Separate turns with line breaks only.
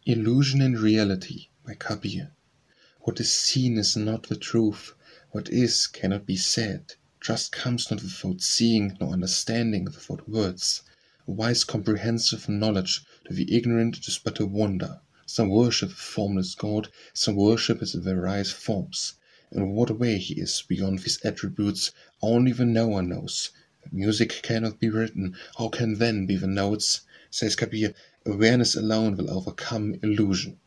Illusion and Reality by Kabir. What is seen is not the truth, what is cannot be said, just comes not without seeing nor understanding without words. A wise comprehensive knowledge to the ignorant is but a wonder. Some worship a formless God, some worship his various forms. In what way he is beyond these attributes, only the knower knows. If music cannot be written, how can then be the notes? Says Kabir, awareness alone will overcome illusion.